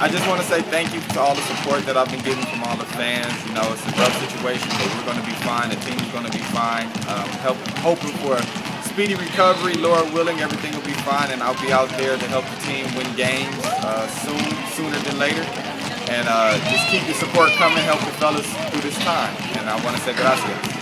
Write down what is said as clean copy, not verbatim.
I just want to say thank you to all the support that I've been getting from all the fans. You know, it's a rough situation, but we're going to be fine. The team's going to be fine. Hoping for speedy recovery, Lord willing, everything will be fine, and I'll be out there to help the team win games sooner than later. And just keep the support coming, help the fellas through this time. And I want to say gracias.